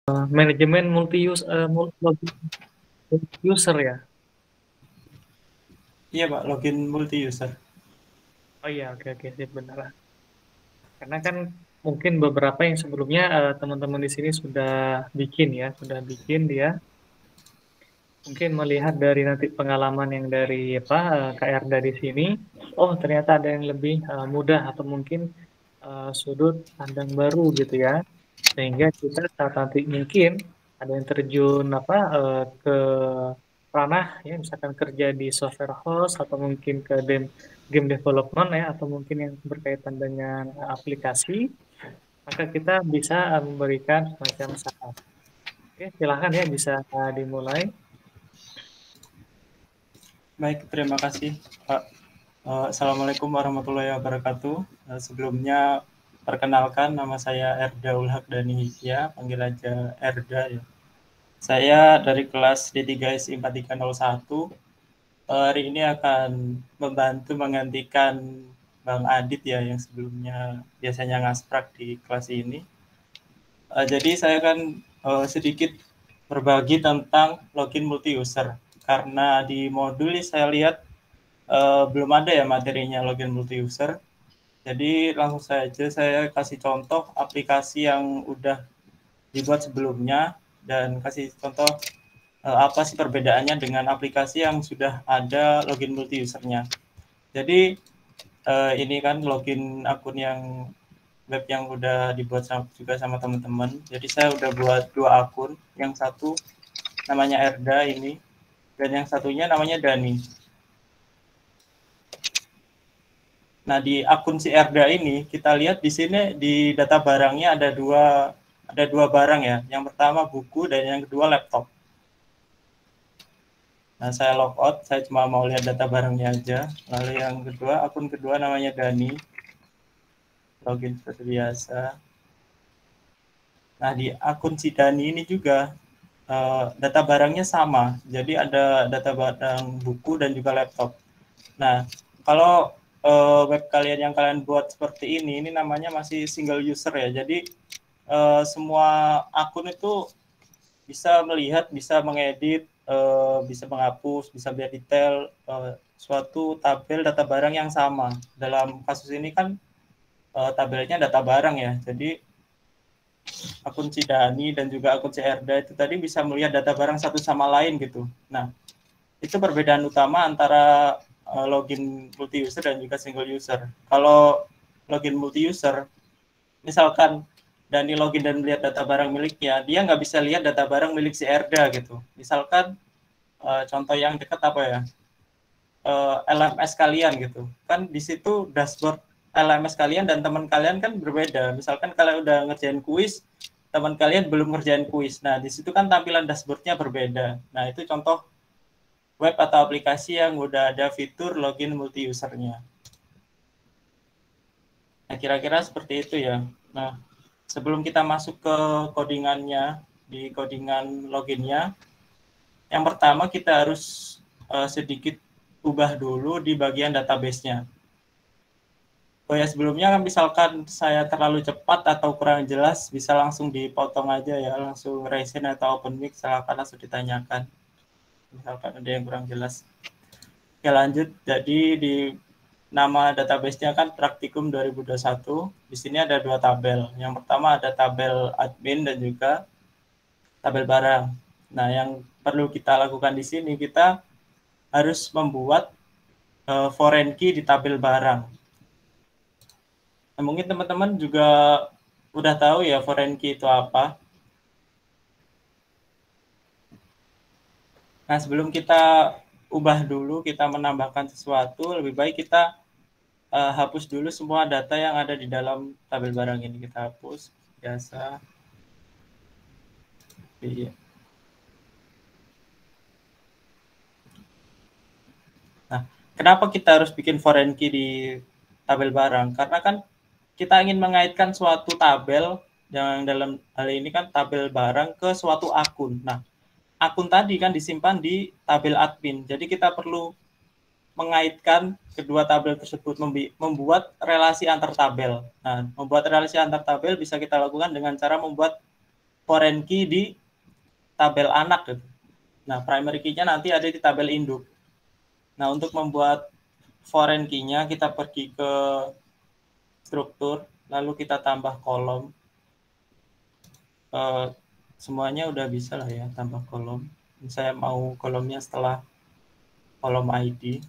Manajemen multi user ya? Iya Pak, login multi user. Oh iya, oke oke sip benar lah. Karena kan mungkin beberapa yang sebelumnya teman-teman di sini sudah bikin dia. Mungkin melihat dari nanti pengalaman yang dari apa KR dari sini, oh ternyata ada yang lebih mudah atau mungkin sudut pandang baru gitu ya. Sehingga kita saat nanti mungkin ada yang terjun ke ranah ya misalkan kerja di software house atau mungkin ke game development ya atau mungkin yang berkaitan dengan aplikasi, maka kita bisa memberikan semacam saran. Oke, silahkan ya bisa dimulai. Baik, terima kasih Pak. Assalamualaikum warahmatullahi wabarakatuh. Sebelumnya perkenalkan nama saya Erda Ulhak Dani Hikya, panggil aja Erda ya. Saya dari kelas D3 SI 4301. Hari ini akan membantu menggantikan Bang Adit ya yang sebelumnya biasanya ngasprak di kelas ini. Jadi saya akan sedikit berbagi tentang login multi user karena di modul ini saya lihat belum ada ya materinya login multi user. Jadi langsung saja saya kasih contoh aplikasi yang udah dibuat sebelumnya dan kasih contoh apa sih perbedaannya dengan aplikasi yang sudah ada login multi usernya. Jadi ini kan login akun yang web yang udah dibuat juga sama teman-teman. Jadi saya udah buat 2 akun, yang satu namanya Erda ini dan yang satunya namanya Dani. Nah, di akun si Erda ini kita lihat di sini di data barangnya ada dua barang ya. Yang pertama buku dan yang kedua laptop. Nah, saya logout, saya cuma mau lihat data barangnya aja. Lalu yang kedua, akun kedua namanya Dani, login seperti biasa. Nah, di akun si Dani ini juga data barangnya sama. Jadi ada data barang buku dan juga laptop. Nah, kalau web kalian yang kalian buat seperti ini namanya masih single user ya. Jadi semua akun itu bisa melihat, bisa mengedit, bisa menghapus, bisa melihat detail suatu tabel data barang yang sama. Dalam kasus ini kan tabelnya data barang ya. Jadi akun Cidani dan juga akun CRD itu tadi bisa melihat data barang satu sama lain gitu. Nah, itu perbedaan utama antara login multi user dan juga single user. Kalau login multi user, misalkan Dani login dan melihat data barang miliknya, dia nggak bisa lihat data barang milik si Erda gitu. Misalkan contoh yang dekat apa ya, LMS kalian gitu. Kan di situ dashboard LMS kalian dan teman kalian kan berbeda. Misalkan kalian udah ngerjain kuis, teman kalian belum ngerjain kuis. Nah, di situ kan tampilan dashboardnya berbeda. Nah, itu contoh web atau aplikasi yang udah ada fitur login multi usernya. Nah, kira-kira seperti itu ya. Nah, sebelum kita masuk ke codingannya, di codingan loginnya, yang pertama kita harus sedikit ubah dulu di bagian database-nya. Oh ya, sebelumnya misalkan saya terlalu cepat atau kurang jelas, bisa langsung dipotong aja ya, langsung resin atau open mic, silakan langsung ditanyakan. Misalkan ada yang kurang jelas. Oke, lanjut. Jadi di nama database-nya kan Praktikum 2021. Di sini ada 2 tabel. Yang pertama ada tabel admin dan juga tabel barang. Nah, yang perlu kita lakukan di sini, kita harus membuat foreign key di tabel barang. Nah, mungkin teman-teman juga udah tahu ya foreign key itu apa. Nah, sebelum kita ubah dulu, kita menambahkan sesuatu, lebih baik kita hapus dulu semua data yang ada di dalam tabel barang ini. Kita hapus biasa. Iya. Nah, kenapa kita harus bikin foreign key di tabel barang? Karena kan kita ingin mengaitkan suatu tabel yang dalam hal ini kan tabel barang ke suatu akun. Nah, akun tadi kan disimpan di tabel admin. Jadi kita perlu mengaitkan kedua tabel tersebut, membuat relasi antar tabel. Nah, membuat relasi antar tabel bisa kita lakukan dengan cara membuat foreign key di tabel anak gitu. Nah, primary key-nya nanti ada di tabel induk. Nah, untuk membuat foreign key-nya kita pergi ke struktur, lalu kita tambah kolom. Semuanya udah bisa lah ya, tambah kolom. Saya mau kolomnya setelah kolom ID.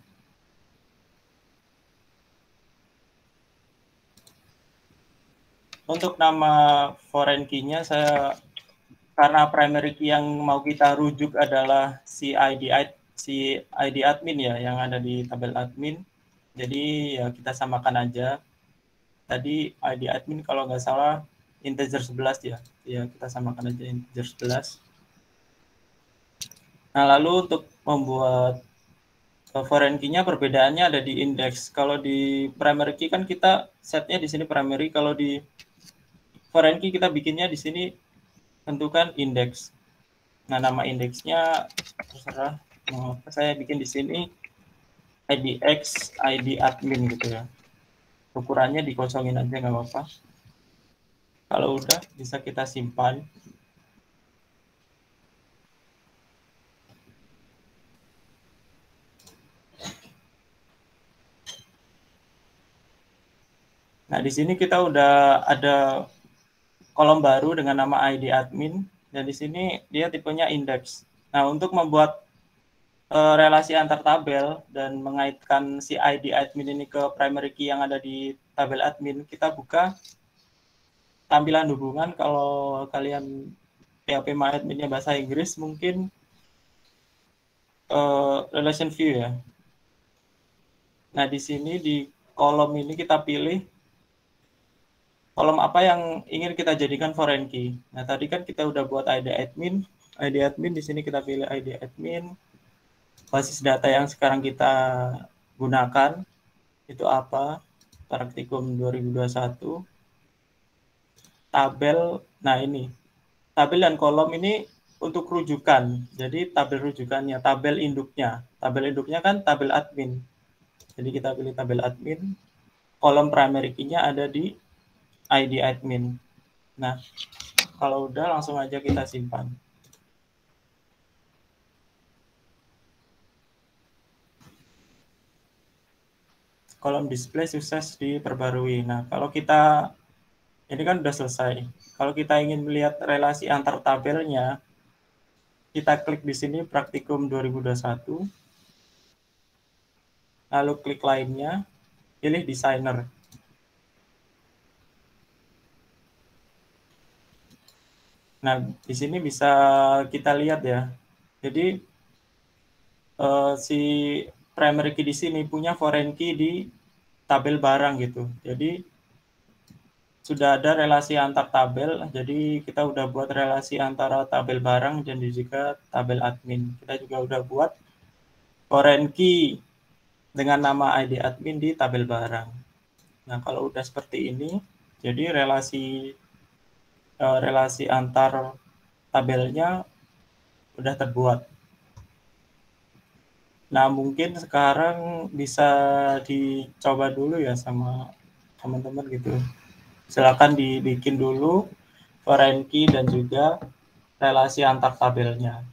Untuk nama foreign key-nya saya, karena primary key yang mau kita rujuk adalah si ID admin ya, yang ada di tabel admin. Jadi ya kita samakan aja. Tadi ID admin kalau nggak salah integer 11 ya. Ya kita samakan aja integer 11. Nah, lalu untuk membuat foreign key-nya perbedaannya ada di index. Kalau di primary key kan kita setnya di sini primary, kalau di foreign key kita bikinnya di sini tentukan index. Nah, nama indeksnya terserah mau apa, saya bikin di sini IDX ID admin gitu ya. Ukurannya dikosongin aja nggak apa-apa. Kalau udah bisa kita simpan. Nah, di sini kita udah ada kolom baru dengan nama ID admin, dan di sini dia tipenya index. Nah, untuk membuat relasi antar tabel dan mengaitkan si ID admin ini ke primary key yang ada di tabel admin, kita buka tampilan hubungan. Kalau kalian PHP MyAdmin-nya bahasa Inggris, mungkin relation view ya. Nah, di sini di kolom ini kita pilih kolom apa yang ingin kita jadikan foreign key. Nah, tadi kan kita udah buat ID admin. ID admin di sini kita pilih ID admin. Basis data yang sekarang kita gunakan itu apa? Praktikum 2021. Tabel, nah ini. Tabel dan kolom ini untuk rujukan. Jadi tabel rujukannya, tabel induknya. Tabel induknya kan tabel admin. Jadi kita pilih tabel admin. Kolom primary key-nya ada di ID admin. Nah, kalau udah langsung aja kita simpan. Kolom display sukses diperbarui. Nah, kalau kita ini kan udah selesai. Kalau kita ingin melihat relasi antar tabelnya, kita klik di sini praktikum 2021. Lalu klik lainnya, pilih designer. Nah, di sini bisa kita lihat ya. Jadi si primary key di sini punya foreign key di tabel barang gitu. Jadi sudah ada relasi antar tabel. Jadi kita udah buat relasi antara tabel barang dan juga tabel admin. Kita juga udah buat foreign key dengan nama ID admin di tabel barang. Nah, kalau udah seperti ini, jadi relasi antar tabelnya udah terbuat. Nah, mungkin sekarang bisa dicoba dulu ya sama teman-teman gitu. Silakan dibikin dulu foreign key dan juga relasi antar tabelnya.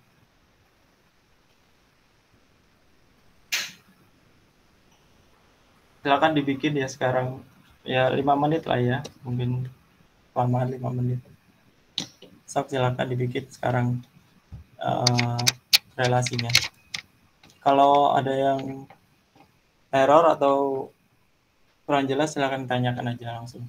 Silakan dibikin ya sekarang. Ya 5 menit lah ya, mungkin kelamaan 5 menit. Silakan dibikin sekarang relasinya. Kalau ada yang error atau kurang jelas, silakan tanyakan aja langsung.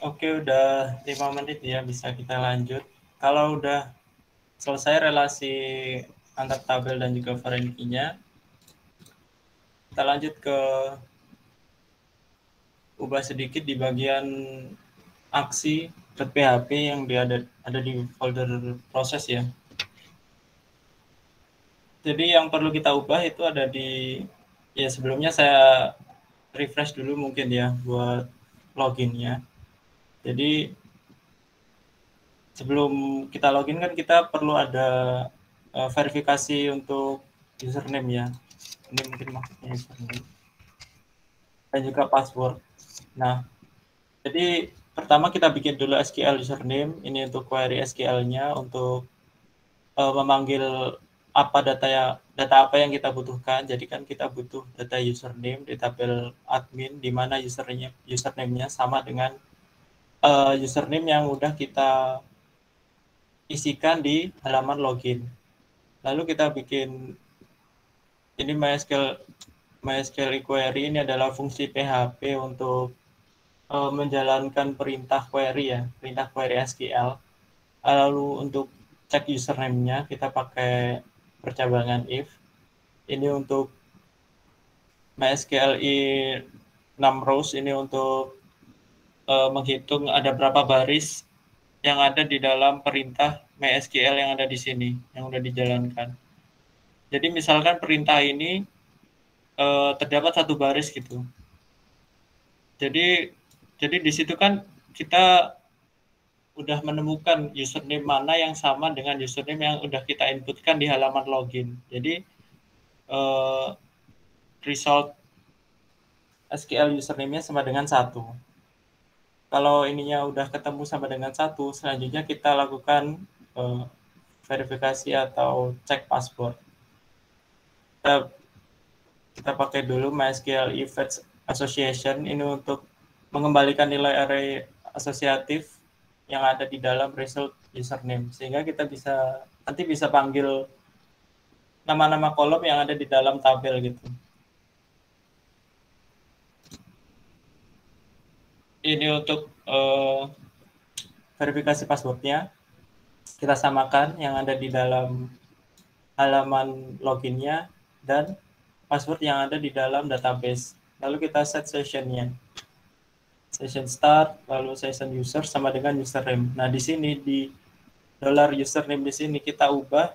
Oke, udah 5 menit ya, bisa kita lanjut. Kalau udah selesai relasi antar tabel dan juga foreign key-nya, kita lanjut ke ubah sedikit di bagian aksi .php yang ada di folder proses ya. Jadi yang perlu kita ubah itu ada di, ya sebelumnya saya refresh dulu mungkin ya buat loginnya. Jadi sebelum kita login kan kita perlu ada verifikasi untuk username ya. Ini mungkin maksudnya username dan juga password. Nah, jadi pertama kita bikin dulu SQL username, ini untuk query SQL-nya untuk memanggil data apa yang kita butuhkan. Jadi kan kita butuh data username di tabel admin di mana username-nya sama dengan username yang udah kita isikan di halaman login. Lalu kita bikin ini MySQL query, ini adalah fungsi PHP untuk menjalankan perintah query ya, perintah query SQL. Lalu untuk cek username-nya kita pakai percabangan if. Ini untuk MySQL 6 rows, ini untuk menghitung ada berapa baris yang ada di dalam perintah MySQL yang ada di sini, yang udah dijalankan. Jadi misalkan perintah ini terdapat satu baris gitu. Jadi di situ kan kita udah menemukan username mana yang sama dengan username yang udah kita inputkan di halaman login. Jadi result SQL username-nya sama dengan 1. Kalau ininya udah ketemu sama dengan 1, selanjutnya kita lakukan verifikasi atau cek password. Kita pakai dulu MySQL if association, ini untuk mengembalikan nilai array asosiatif yang ada di dalam result username, sehingga kita nanti bisa panggil nama-nama kolom yang ada di dalam tabel gitu. Ini untuk verifikasi passwordnya, kita samakan yang ada di dalam halaman loginnya dan password yang ada di dalam database. Lalu kita set sessionnya, session start, lalu session user sama dengan username. Nah di sini di $username di sini kita ubah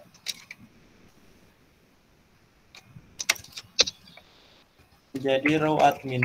menjadi row admin.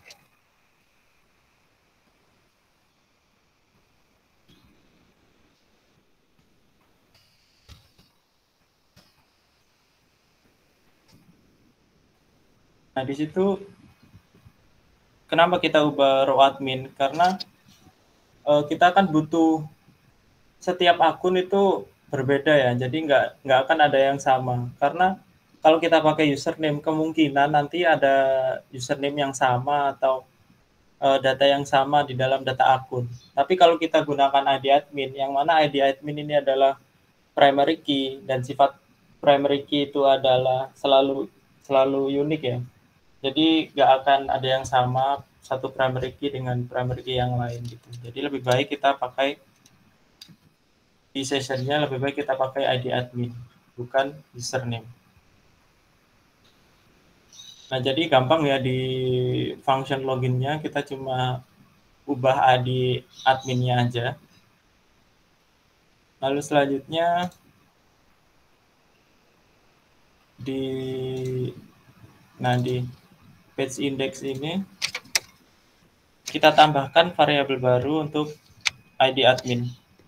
Nah, di situ kenapa kita ubah row admin? Karena kita akan butuh setiap akun itu berbeda ya, jadi nggak akan ada yang sama. Karena kalau kita pakai username, kemungkinan nanti ada username yang sama atau data yang sama di dalam data akun. Tapi kalau kita gunakan ID admin, yang mana ID admin ini adalah primary key, dan sifat primary key itu adalah selalu unik ya. Jadi nggak akan ada yang sama satu primary key dengan primary key yang lain gitu. Jadi lebih baik kita pakai di sessionnya, lebih baik kita pakai ID admin, bukan username. Nah, jadi gampang ya di function loginnya kita cuma ubah ID adminnya aja. Lalu selanjutnya di page index ini kita tambahkan variabel baru untuk ID admin.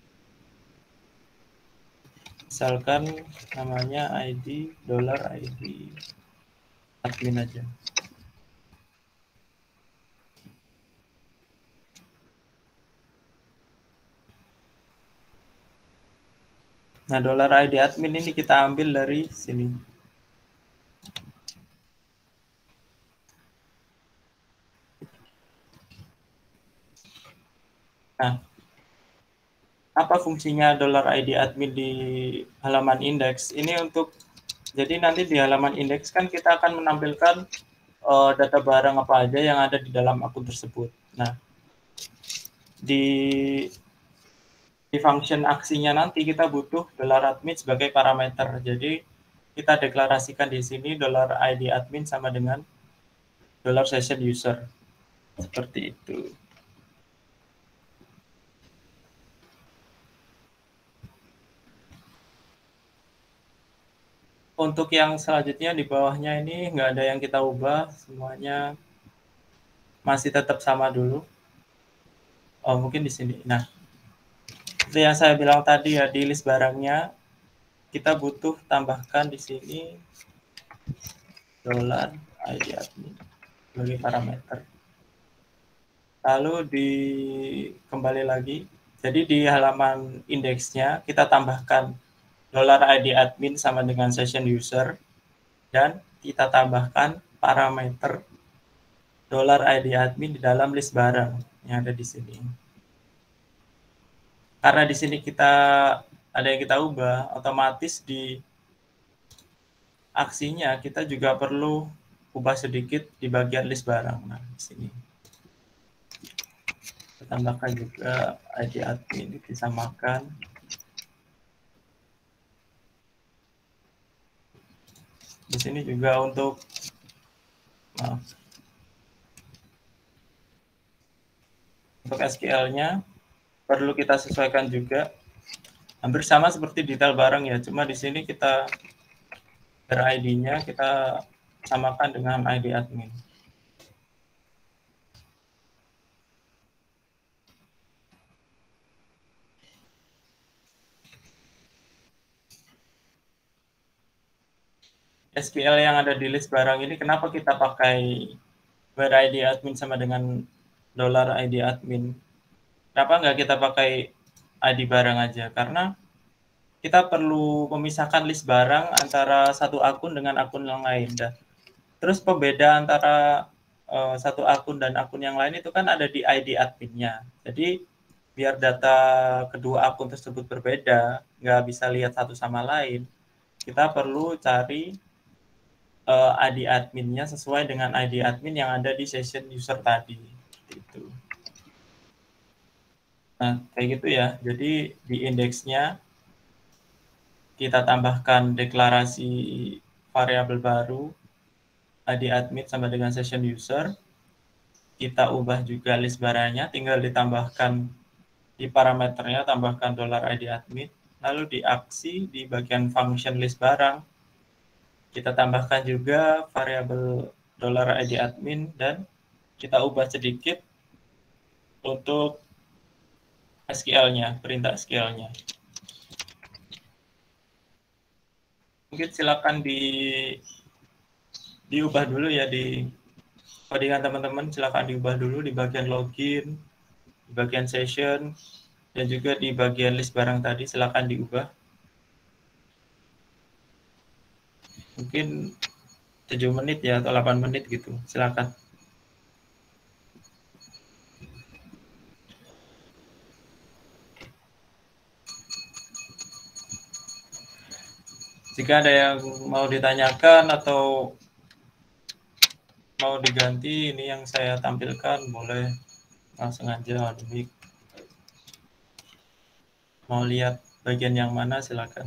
Misalkan namanya ID admin aja. Nah, $ID admin ini kita ambil dari sini. Nah, apa fungsinya $ID admin di halaman indeks? Ini untuk, jadi nanti di halaman indeks kan kita akan menampilkan data barang apa aja yang ada di dalam akun tersebut. Nah, di function aksinya nanti kita butuh $admin sebagai parameter. Jadi kita deklarasikan di sini $id admin sama dengan $session user. Seperti itu. Untuk yang selanjutnya di bawahnya ini nggak ada yang kita ubah, semuanya masih tetap sama dulu. Oh, mungkin di sini. Nah, seperti yang saya bilang tadi ya, di list barangnya kita butuh tambahkan di sini $id admin sebagai parameter. Lalu kembali lagi. Jadi di halaman indeksnya kita tambahkan $id admin sama dengan session user dan kita tambahkan parameter $id admin di dalam list barang yang ada di sini. Karena di sini kita ada yang kita ubah, otomatis di aksinya kita juga perlu ubah sedikit di bagian list barang. Nah, di sini kita tambahkan juga ID admin disamakan. Di sini juga untuk SQL-nya perlu kita sesuaikan juga. Hampir sama seperti detail barang ya, cuma di sini kita ID-nya kita samakan dengan ID admin. SQL yang ada di list barang ini kenapa kita pakai where ID admin sama dengan $id admin? Kenapa nggak kita pakai ID barang aja? Karena kita perlu memisahkan list barang antara satu akun dengan akun yang lain. Terus pembeda antara satu akun dan akun yang lain itu kan ada di ID adminnya. Jadi biar data kedua akun tersebut berbeda, nggak bisa lihat satu sama lain, kita perlu cari ID adminnya sesuai dengan ID admin yang ada di session user tadi. Gitu. Nah, kayak gitu ya. Jadi di indeksnya kita tambahkan deklarasi variabel baru ID admin sama dengan session user. Kita ubah juga list barangnya, tinggal ditambahkan di parameternya, tambahkan $id admin. Lalu di aksi, di bagian function list barang, kita tambahkan juga variabel $id admin dan kita ubah sedikit untuk SQL-nya, perintah SQL-nya. Mungkin silakan diubah dulu ya di codingan teman-teman, silakan diubah dulu di bagian login, di bagian session, dan juga di bagian list barang tadi silakan diubah. Mungkin 7 menit ya atau 8 menit gitu. Silakan. Jika ada yang mau ditanyakan atau mau diganti ini yang saya tampilkan, boleh langsung aja admik. Mau lihat bagian yang mana silakan.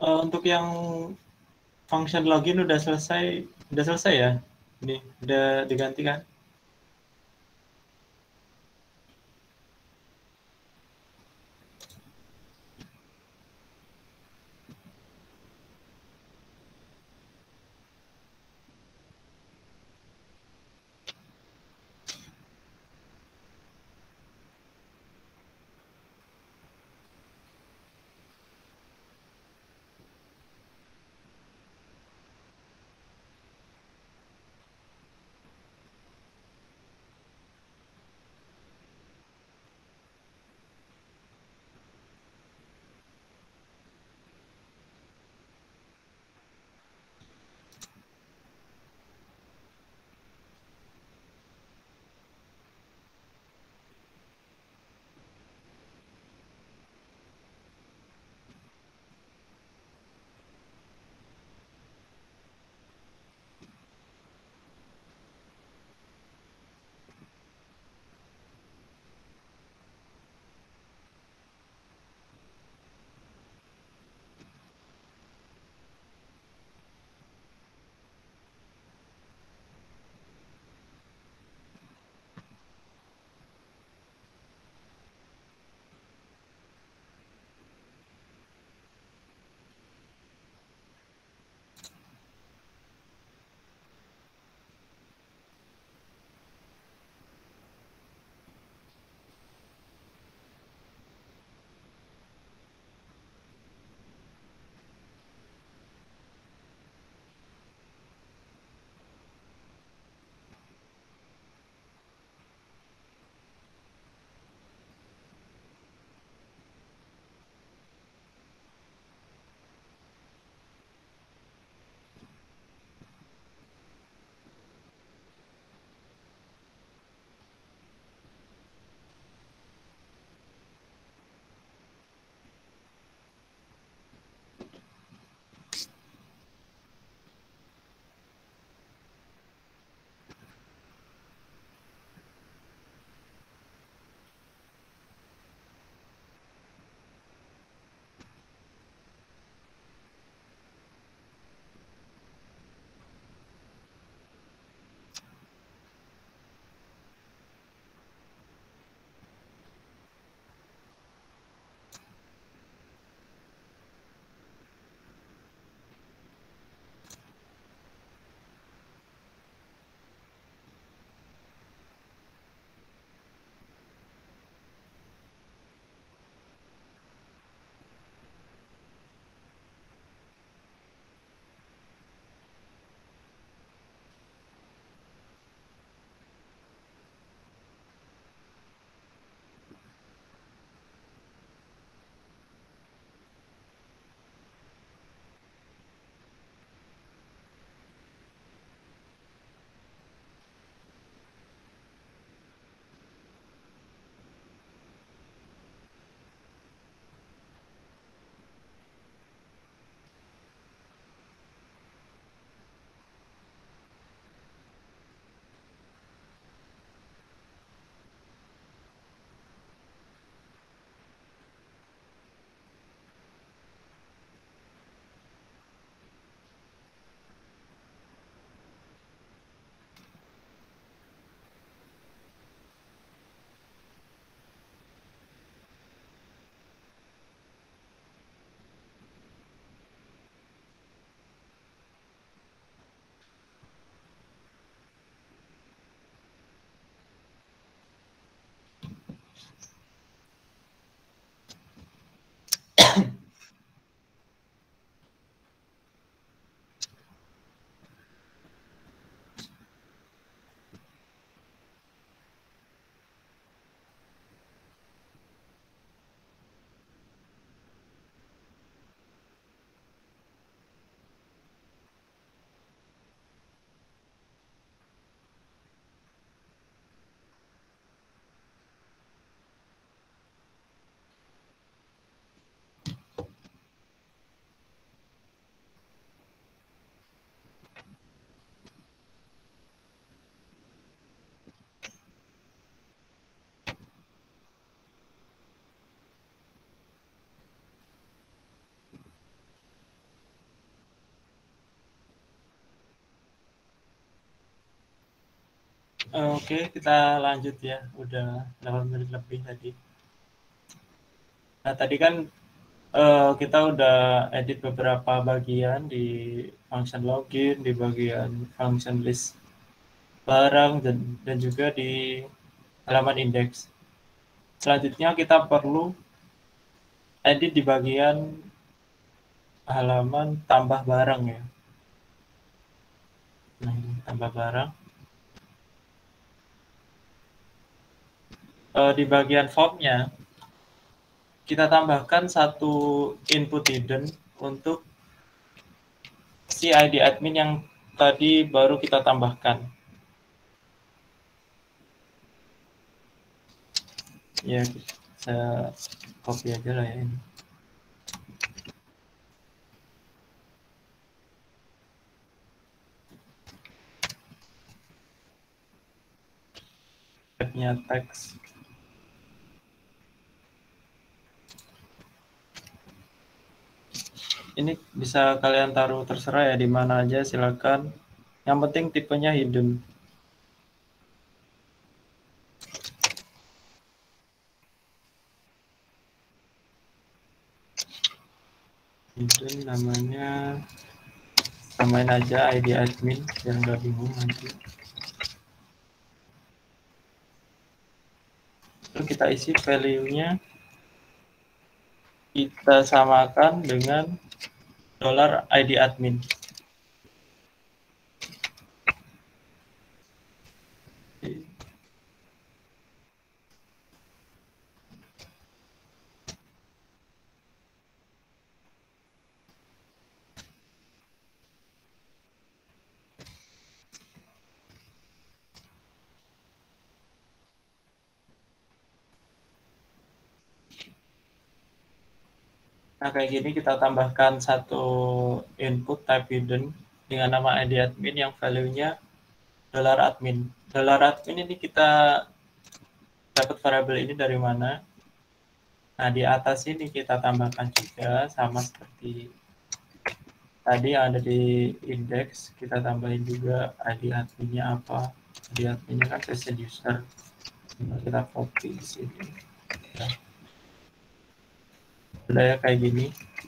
Untuk yang function login udah selesai ya? Ini udah diganti kan? Oke, kita lanjut ya. Udah 8 menit lebih tadi. Nah, tadi kan kita udah edit beberapa bagian di function login, di bagian function list barang, dan juga di halaman indeks. Selanjutnya kita perlu edit di bagian halaman tambah barang ya. Nah, ini tambah barang. Di bagian formnya, kita tambahkan satu input hidden untuk si ID admin yang tadi baru kita tambahkan. Ya, saya copy aja lah ya ini. Tab-nya teks. Ini bisa kalian taruh terserah ya, di mana aja silakan. Yang penting tipenya hidden. Hidden namanya, samain aja ID admin biar nggak bingung nanti. Lalu kita isi value-nya, kita samakan dengan $ID admin. Nah, kayak gini kita tambahkan satu input type hidden dengan nama ID admin yang value-nya $admin. $admin ini kita dapat variabel ini dari mana? Nah, di atas ini kita tambahkan juga sama seperti tadi yang ada di indeks, kita tambahin juga ID adminnya apa. ID adminnya kan session user. Kita copy di sini. Udah ya kayak gini.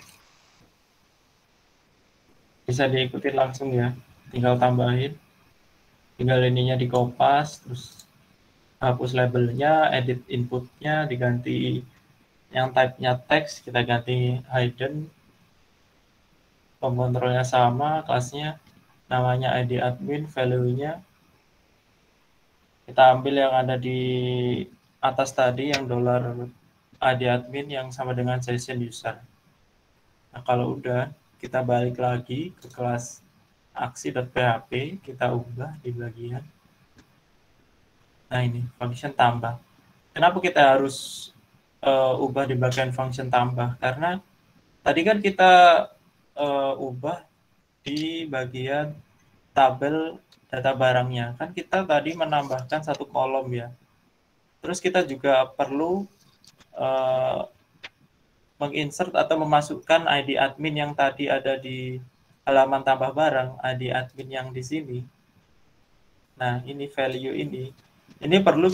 Bisa diikuti langsung ya. Tinggal tambahin. Tinggal ininya dikopas, terus hapus labelnya, edit inputnya, diganti yang type-nya teks, kita ganti hidden. Pemkontrolnya sama, kelasnya namanya ID admin, value-nya kita ambil yang ada di atas tadi yang $ID admin yang sama dengan session user. Nah, kalau udah, kita balik lagi ke kelas aksi.php, kita ubah di bagian. Nah, ini function tambah. Kenapa kita harus ubah di bagian function tambah? Karena tadi kan kita ubah di bagian tabel data barangnya. Kan kita tadi menambahkan satu kolom ya. Terus kita juga perlu menginsert atau memasukkan ID admin yang tadi ada di halaman tambah barang, ID admin yang di sini. Nah, ini value ini. Ini perlu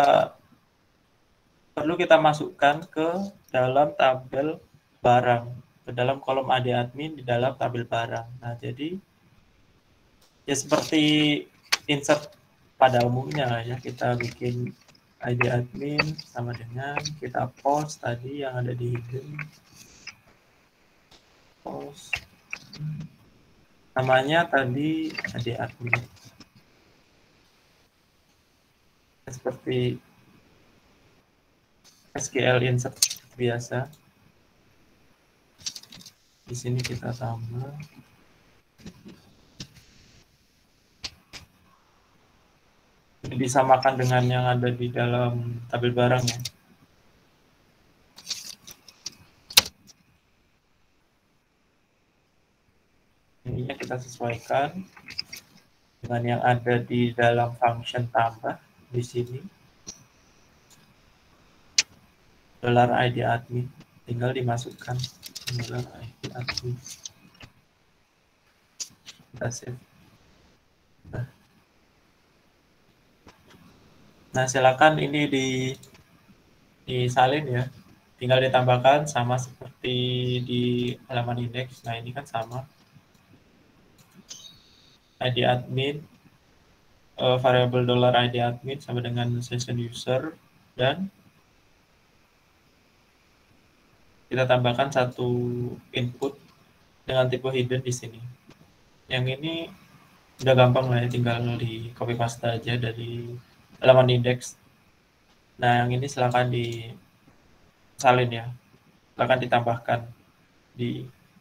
kita masukkan ke dalam tabel barang, ke dalam kolom ID admin di dalam tabel barang. Nah, jadi ya seperti insert pada umumnya ya, kita bikin ID admin sama dengan kita post tadi yang ada di hidden, post namanya tadi ID admin, seperti SQL insert biasa. Di sini kita tambah disamakan dengan yang ada di dalam tabel barang ya. Ininya kita sesuaikan dengan yang ada di dalam function tambah di sini. $ID admin tinggal dimasukkan $ID admin. Kita save. Nah. Nah, silakan ini disalin ya. Tinggal ditambahkan sama seperti di halaman indeks. Nah, ini kan sama. ID admin, variable dollar ID admin sama dengan session user, dan kita tambahkan satu input dengan tipe hidden di sini. Yang ini udah gampang lah ya, tinggal di copy paste aja dari halaman indeks. Nah, yang ini silakan disalin ya, silakan ditambahkan di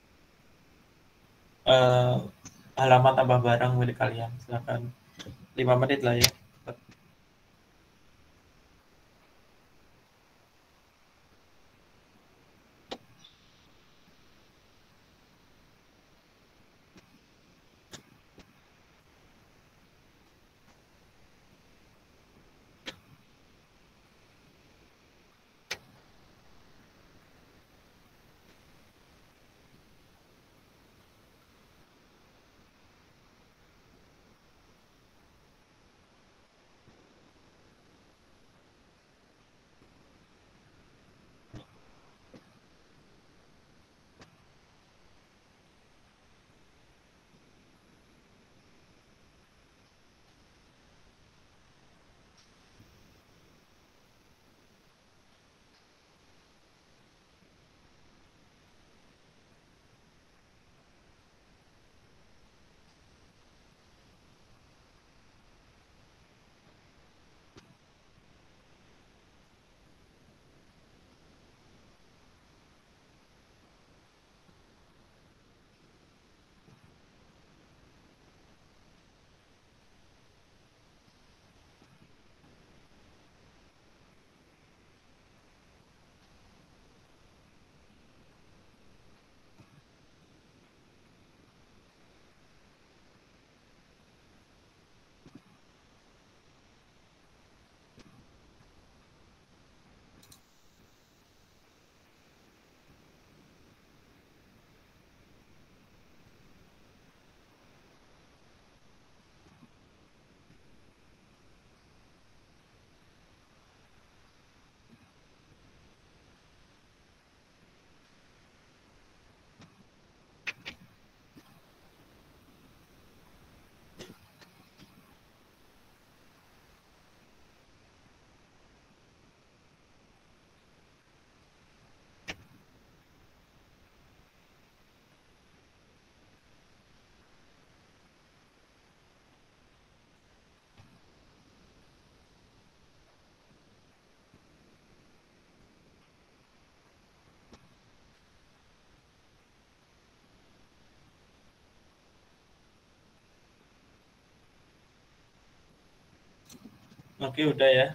eh, halaman tambah barang milik kalian. Silakan 5 menit lah ya. Oke, udah ya,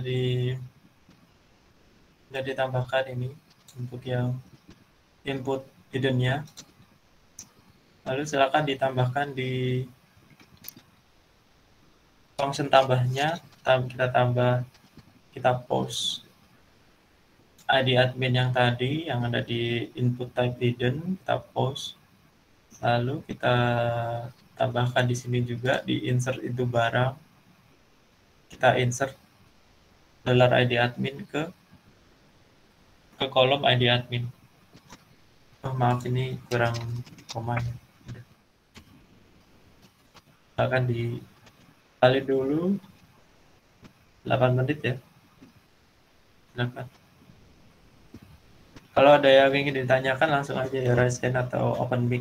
udah ditambahkan ini untuk yang input hiddennya. Lalu silakan ditambahkan di function tambahnya, kita tambah, kita post ID admin yang tadi yang ada di input type hidden, kita post. Lalu kita tambahkan di sini juga di insert itu barang, kita insert dollar ID admin ke kolom ID admin. Oh, maaf ini kurang koma ya. Akan disalin dulu 8 menit ya. Silakan. Kalau ada yang ingin ditanyakan langsung aja ya, raise hand atau open mic.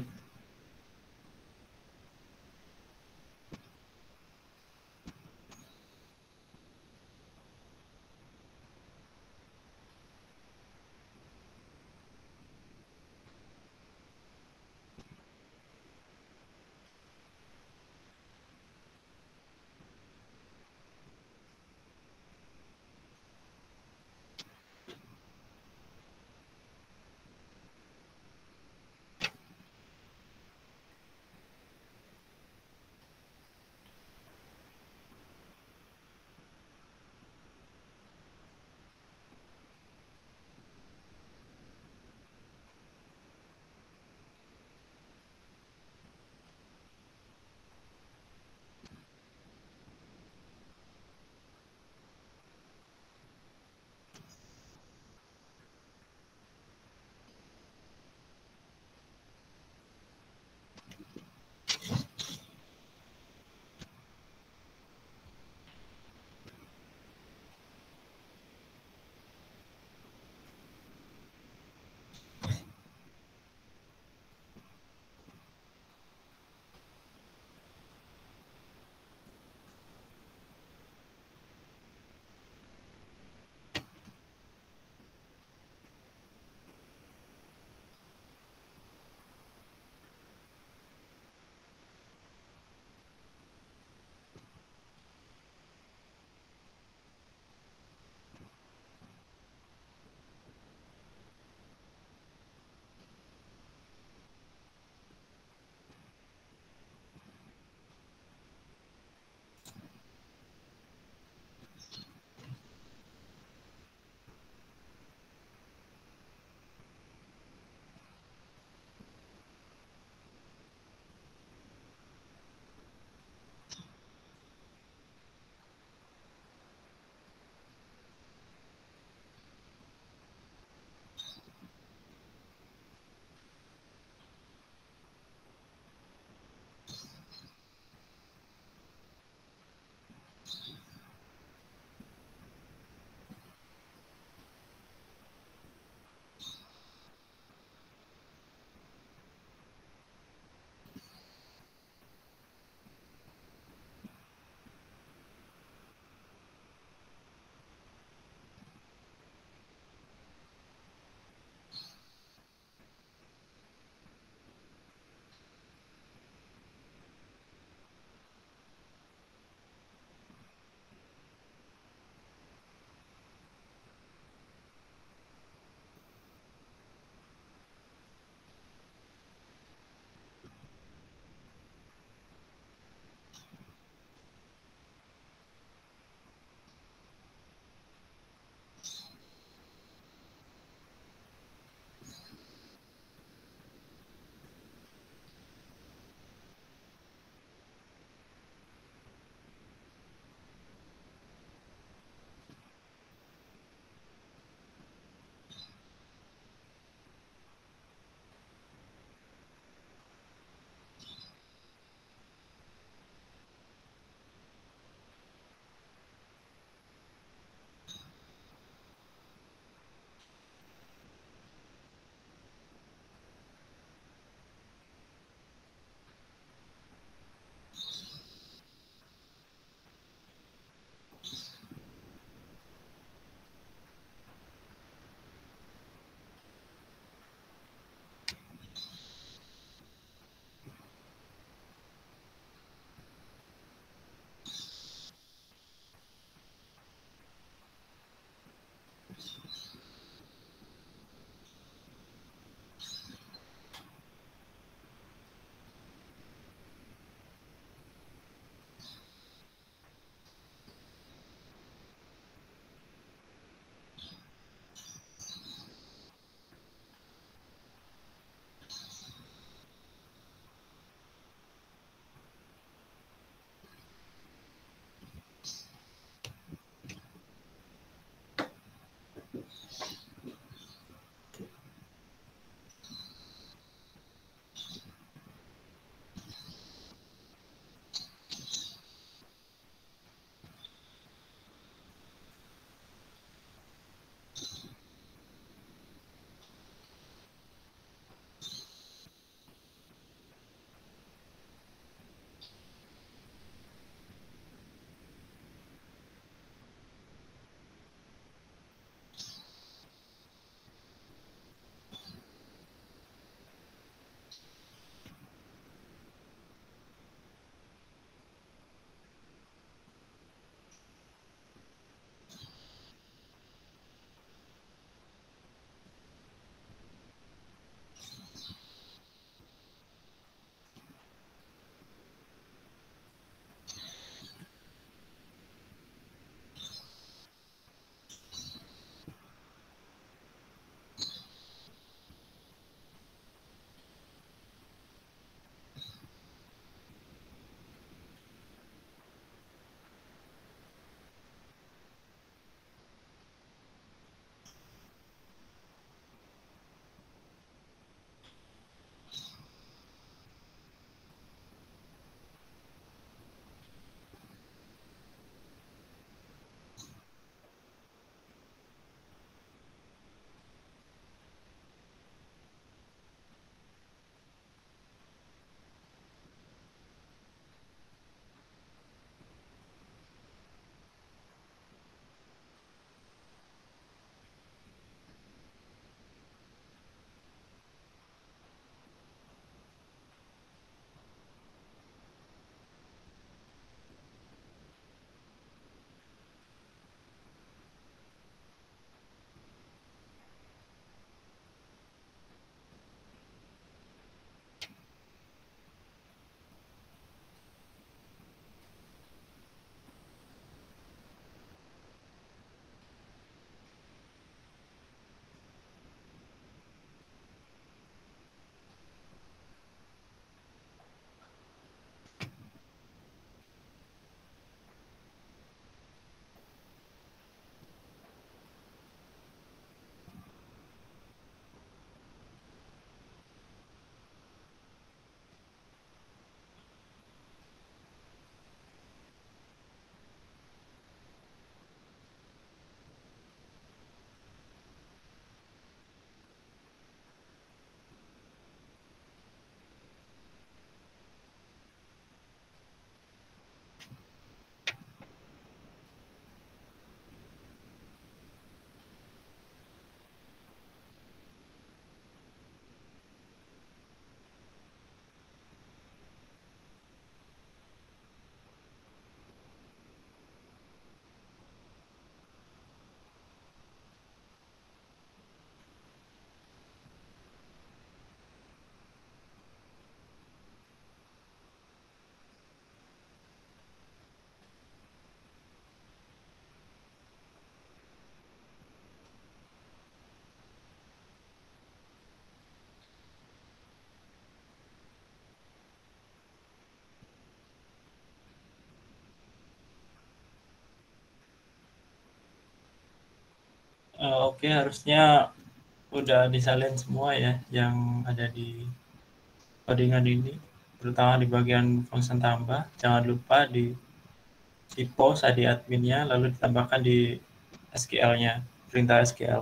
Oke, harusnya udah disalin semua ya yang ada di codingan ini, terutama di bagian function tambah. Jangan lupa di post di adminnya, lalu ditambahkan di SQL-nya, perintah SQL.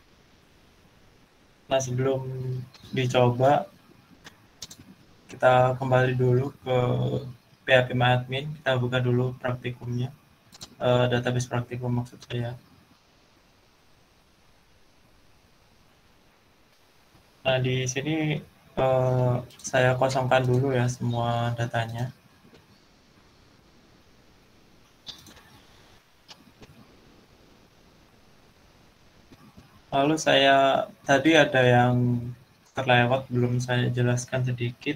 Nah, sebelum dicoba, kita kembali dulu ke PHP-MyAdmin, kita buka dulu praktikumnya, database praktikum maksud saya. Nah, di sini saya kosongkan dulu ya semua datanya. Lalu tadi ada yang terlewat, belum saya jelaskan sedikit.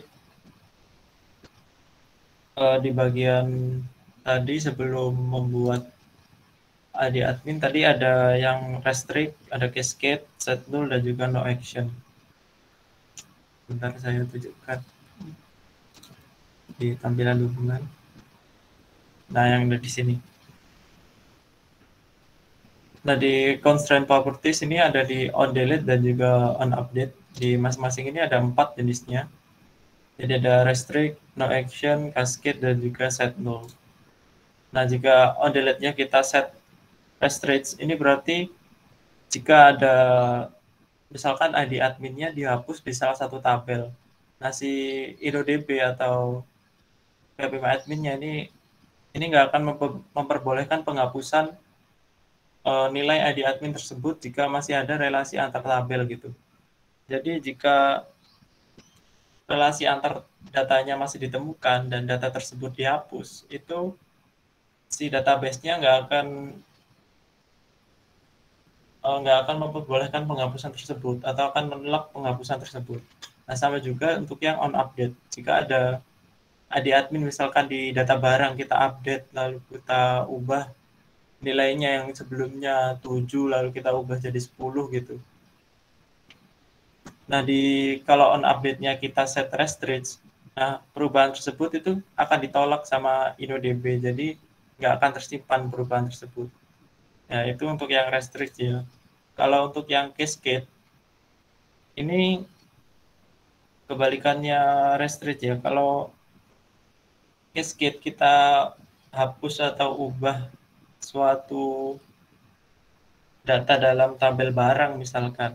Di bagian tadi sebelum membuat di admin tadi ada yang restrict, ada cascade, set null, dan juga no action. Bentar saya tunjukkan di tampilan hubungan. Nah, yang ada di sini. Nah, di constraint properties ini ada di on delete dan juga on update. Di masing-masing ini ada 4 jenisnya. Jadi ada restrict, no action, cascade, dan juga set null. Nah, jika on delete-nya kita set restrict, ini berarti jika ada misalkan ID adminnya dihapus di salah satu tabel. Nah, si InnoDB atau PHP adminnya ini nggak akan memperbolehkan penghapusan nilai ID admin tersebut jika masih ada relasi antar tabel gitu. Jadi jika relasi antar datanya masih ditemukan dan data tersebut dihapus, itu si database-nya nggak akan memperbolehkan penghapusan tersebut atau akan menolak penghapusan tersebut. Nah, sama juga untuk yang on update. Jika ada ID admin misalkan di data barang kita update lalu kita ubah nilainya yang sebelumnya 7 lalu kita ubah jadi 10 gitu. Nah, kalau on update-nya kita set restrict, nah perubahan tersebut itu akan ditolak sama InnoDB, jadi nggak akan tersimpan perubahan tersebut. Nah, itu untuk yang restrict ya. Kalau untuk yang cascade, ini kebalikannya restrict ya. Kalau cascade kita hapus atau ubah suatu data dalam tabel barang misalkan.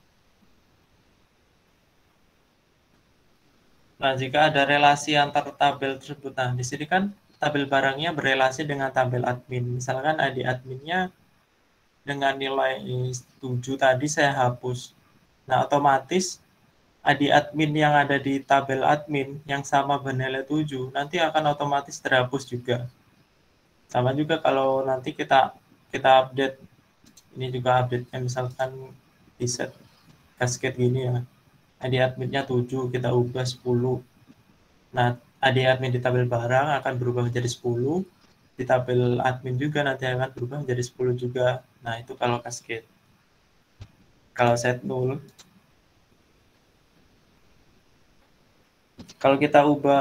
Nah, jika ada relasi antar tabel tersebut, nah di sini kan tabel barangnya berelasi dengan tabel admin. Misalkan ID adminnya dengan nilai 7 tadi saya hapus. Nah, otomatis ID admin yang ada di tabel admin yang sama bernilai 7 nanti akan otomatis terhapus juga. Sama juga kalau nanti kita update, ini juga update-nya misalkan di set cascade gini ya. ID adminnya 7, kita ubah 10. Nah, ID admin di tabel barang akan berubah menjadi 10, di tabel admin juga nanti akan berubah menjadi 10 juga. Nah, itu kalau cascade. Kalau set null, kalau kita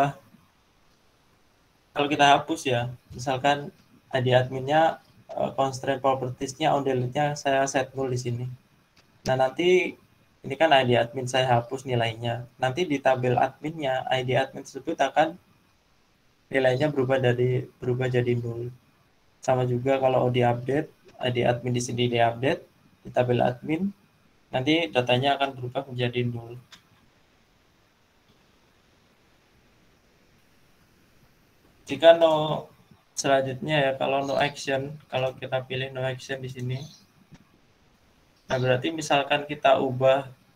hapus ya, misalkan ID adminnya constraint properties-nya on delete-nya saya set null di sini. Nah, nanti ini kan ID admin saya hapus nilainya. Nanti di tabel adminnya ID admin tersebut akan nilainya berubah jadi null. Sama juga kalau di update, ID admin di sini di update di tabel admin, nanti datanya akan berubah menjadi null. Jika no selanjutnya ya, kalau no action, kalau kita pilih no action di sini, nah berarti misalkan kita ubah,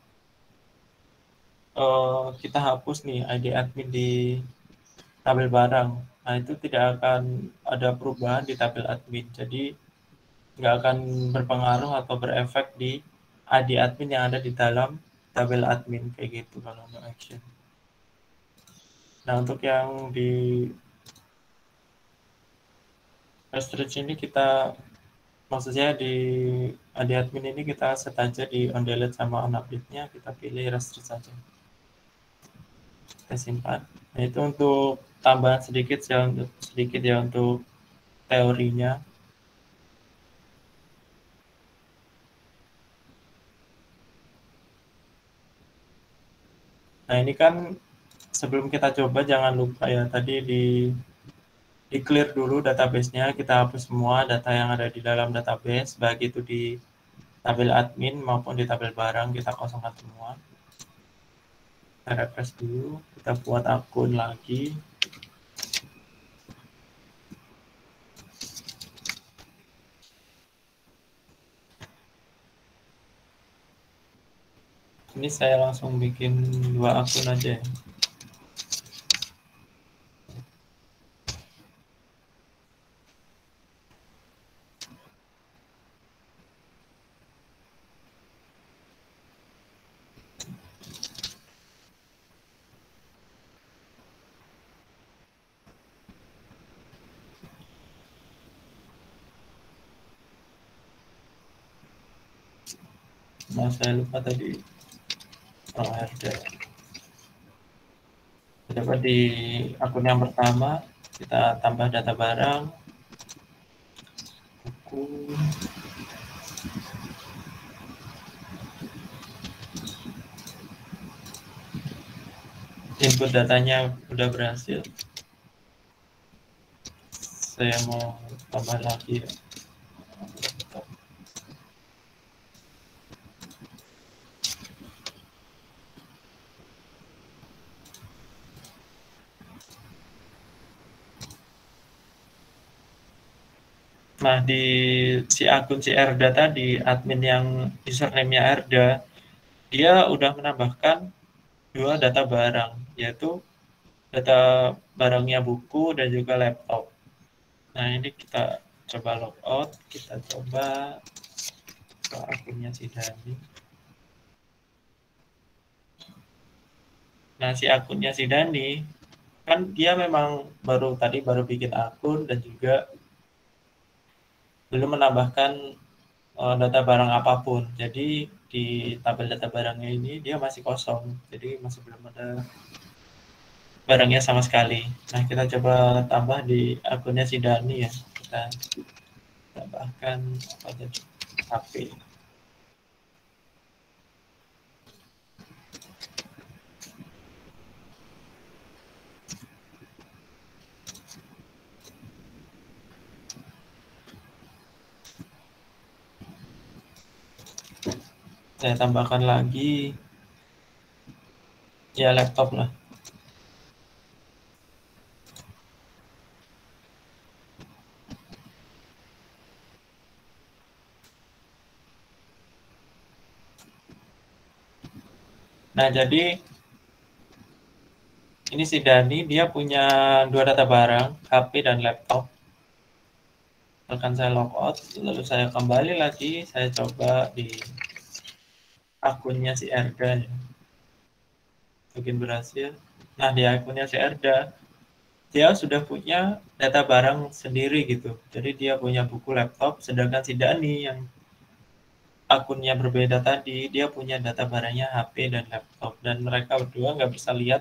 kita hapus nih ID admin di tabel barang, nah itu tidak akan ada perubahan di tabel admin, jadi nggak akan berpengaruh atau berefek di ID admin yang ada di dalam tabel admin kayak gitu kalau no action. Nah, untuk yang di restrict ini maksudnya di ID admin ini kita set aja di on delete sama on update-nya, kita pilih restrict saja. Kita simpan. Nah, itu untuk tambahan sedikit ya untuk teorinya. Nah, ini kan sebelum kita coba jangan lupa ya tadi di clear dulu database-nya, kita hapus semua data yang ada di dalam database, baik itu di tabel admin maupun di tabel barang, kita kosongkan semua. Kita refresh dulu, kita buat akun lagi. Ini saya langsung bikin 2 akun aja ya. Nah, saya lupa tadi RD. Coba di akun yang pertama kita tambah data barang, buku, input datanya udah berhasil. Saya mau tambah lagi ya. Nah, di akun si Erda tadi, admin yang username-nya Erda, dia udah menambahkan 2 data barang, yaitu data barangnya buku dan juga laptop. Nah, ini kita coba logout, kita coba ke akunnya si Dani. Nah, si akunnya si Dani, kan dia memang baru bikin akun dan juga belum menambahkan data barang apapun. Jadi di tabel data barangnya ini dia masih kosong. Jadi masih belum ada barangnya sama sekali. Nah, kita coba tambah di akunnya si Dani ya. Kita tambahkan apa tadi? HP. Saya tambahkan lagi ya laptop lah. Nah, jadi ini si Dani, dia punya 2 data barang, HP dan laptop. Akan saya logout, lalu saya kembali lagi, saya coba di akunnya si Erda. Mungkin berhasil. Nah, di akunnya si Erda, dia sudah punya data barang sendiri gitu. Jadi dia punya buku laptop, sedangkan si Dani yang akunnya berbeda tadi, dia punya data barangnya HP dan laptop. Dan mereka berdua nggak bisa lihat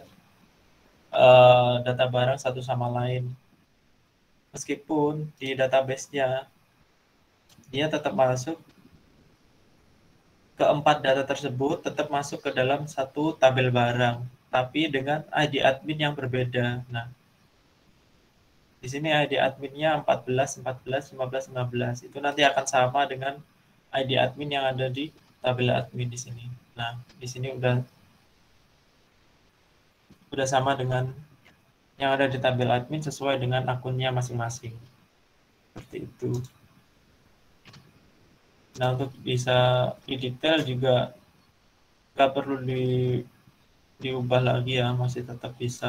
data barang satu sama lain. Meskipun di database-nya dia tetap masuk, keempat data tersebut tetap masuk ke dalam satu tabel barang, tapi dengan ID admin yang berbeda. Nah, di sini ID adminnya 14, 14, 15, 15. Itu nanti akan sama dengan ID admin yang ada di tabel admin di sini. Nah, di sini udah sama dengan yang ada di tabel admin sesuai dengan akunnya masing-masing. Seperti itu. Nah, untuk bisa di detail juga nggak perlu diubah lagi ya, masih tetap bisa.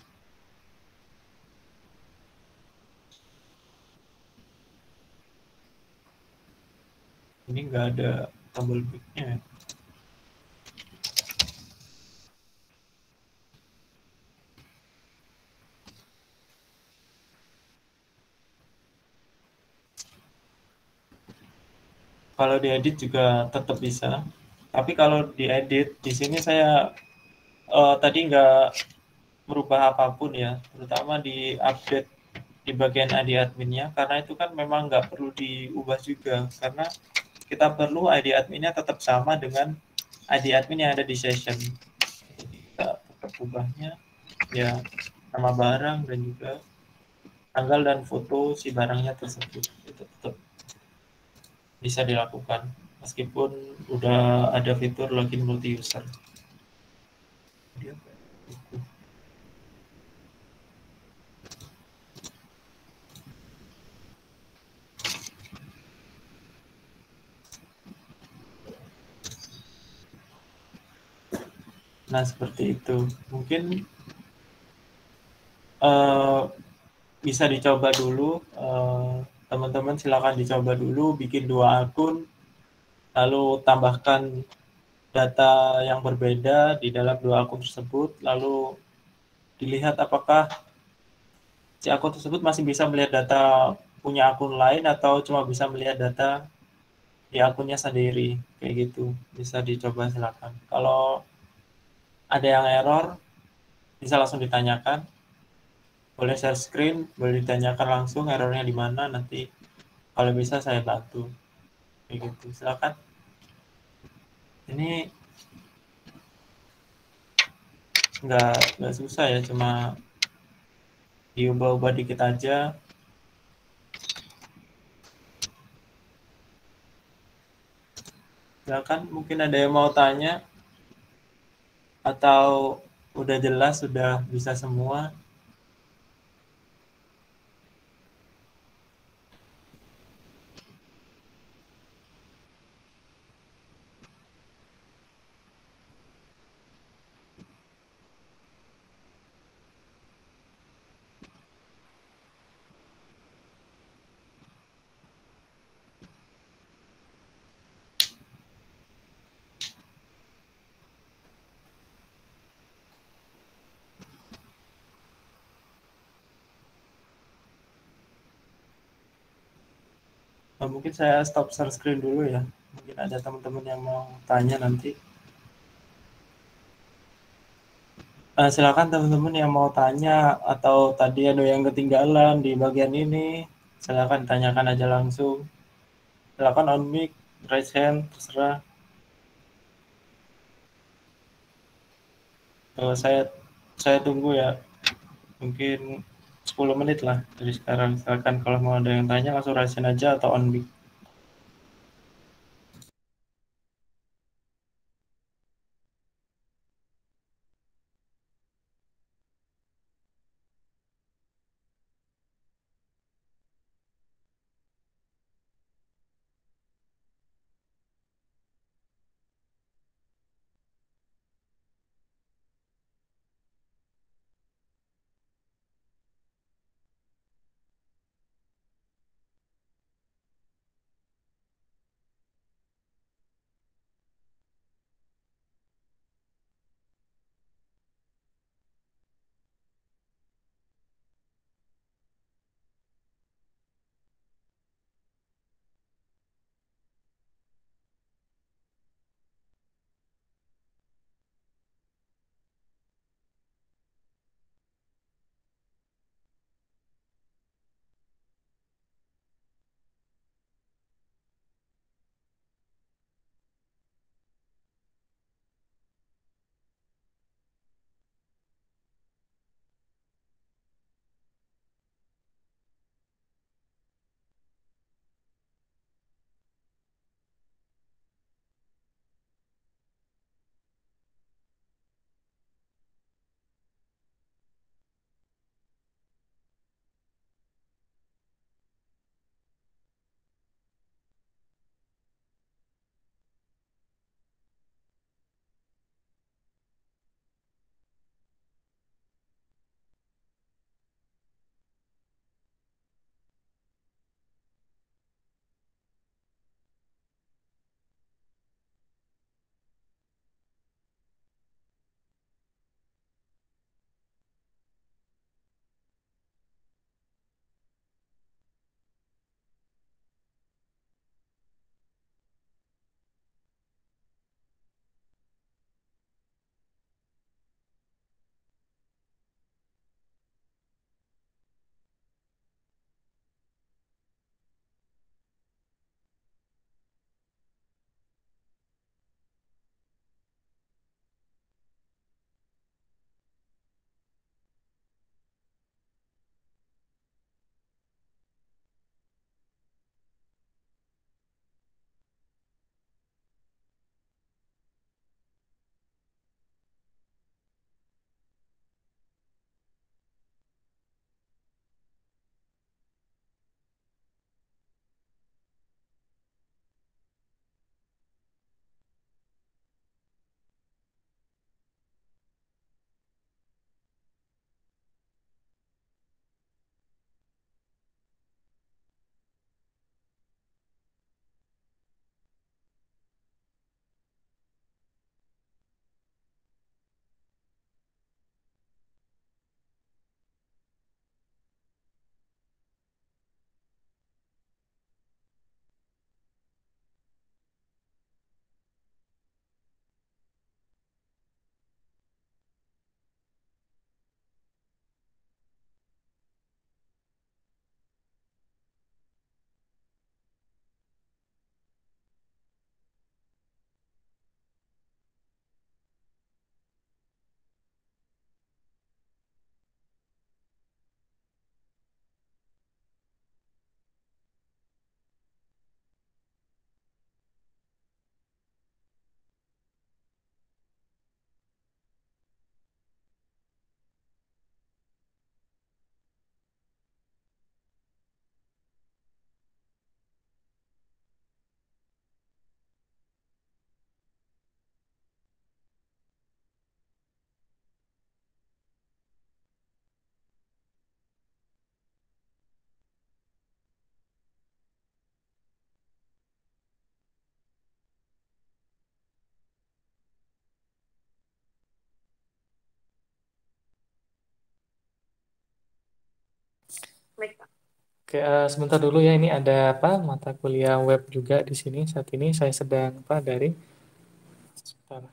Ini nggak ada tombol pick-nya. Kalau diedit juga tetap bisa. Tapi kalau diedit, di sini saya tadi nggak merubah apapun ya, terutama di update di bagian ID adminnya, karena itu kan memang nggak perlu diubah juga, karena kita perlu ID adminnya tetap sama dengan ID admin yang ada di session. Kita ubahnya ya nama barang dan juga tanggal dan foto si barangnya tersebut. Itu tetap bisa dilakukan meskipun udah ada fitur login multi user. Nah seperti itu mungkin uh, bisa dicoba dulu, teman-teman silakan dicoba dulu bikin 2 akun lalu tambahkan data yang berbeda di dalam 2 akun tersebut, lalu dilihat apakah si akun tersebut masih bisa melihat data punya akun lain atau cuma bisa melihat data di akunnya sendiri, kayak gitu. Bisa dicoba silakan. Kalau ada yang error, bisa langsung ditanyakan. Boleh share screen, boleh ditanyakan langsung errornya di mana, nanti kalau bisa saya bantu. Kayak gitu, silakan. Ini nggak susah ya, cuma diubah-ubah dikit aja. Silakan, mungkin ada yang mau tanya atau udah jelas, sudah bisa semua. Nah, mungkin saya stop share screen dulu ya. Mungkin ada teman-teman yang mau tanya nanti. Silakan teman-teman yang mau tanya atau tadi ada yang ketinggalan di bagian ini, silakan tanyakan aja langsung. Silakan on mic, raise hand, terserah. Saya tunggu ya, mungkin 10 menit lah dari sekarang. Silakan kalau mau ada yang tanya langsung raise hand aja atau on mic. Oke, sebentar dulu ya. Ini ada apa? Mata kuliah web juga di sini. Saat ini saya sedang apa dari. Sebentar.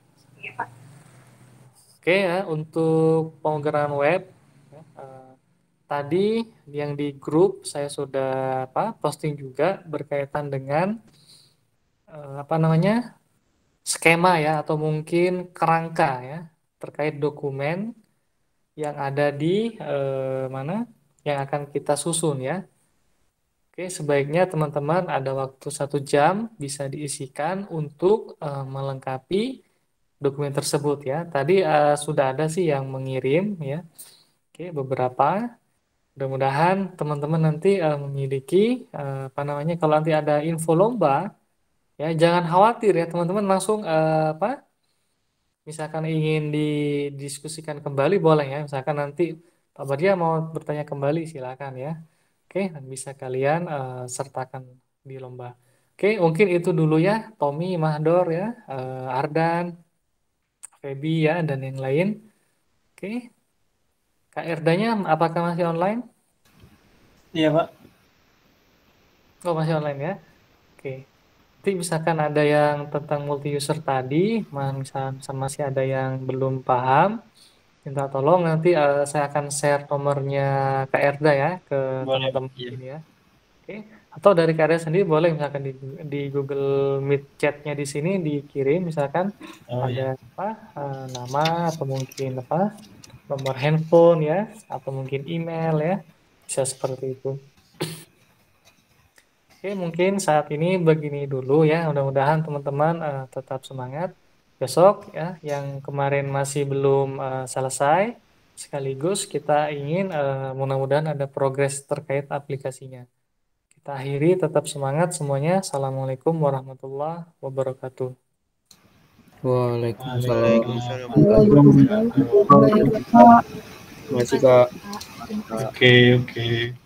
Oke ya, untuk pemrograman web ya, tadi yang di grup saya sudah apa posting juga berkaitan dengan apa namanya skema ya atau mungkin kerangka ya terkait dokumen yang ada di mana yang akan kita susun ya. Oke, sebaiknya teman-teman ada waktu 1 jam bisa diisikan untuk melengkapi dokumen tersebut ya. Tadi sudah ada sih yang mengirim ya. Oke, beberapa. Mudah-mudahan teman-teman nanti memiliki apa namanya kalau nanti ada info lomba ya jangan khawatir ya teman-teman langsung apa misalkan ingin didiskusikan kembali boleh ya misalkan nanti Pak Badia mau bertanya kembali silakan ya. Oke, dan bisa kalian sertakan di lomba. Oke, mungkin itu dulu ya Tommy, Mahdor ya, Ardan, Feby ya dan yang lain. Oke, Kak Erdanya apakah masih online? Iya, Pak. Oh, masih online ya. Oke. Nanti misalkan ada yang tentang multi user tadi, misalkan masih ada yang belum paham, minta tolong nanti saya akan share nomornya Kak Erda ya ke Boleh, Pak. teman-teman di Iya. sini ya. Oke. Atau dari Kak Erda sendiri boleh misalkan di Google Meet chatnya di sini dikirim misalkan Oh, ada iya. apa nama atau mungkin apa nomor handphone ya atau mungkin email ya bisa seperti itu. Oke, mungkin saat ini begini dulu ya. Mudah-mudahan teman-teman tetap semangat. Besok ya, yang kemarin masih belum selesai, sekaligus kita ingin mudah-mudahan ada progres terkait aplikasinya. Kita akhiri, tetap semangat semuanya. Assalamualaikum warahmatullahi wabarakatuh. Waalaikumsalam Waalaikumsalam warahmatullahi warahmatullahi wabarakatuh. wabarakatuh. Terima kasih Kak. Oke, oke.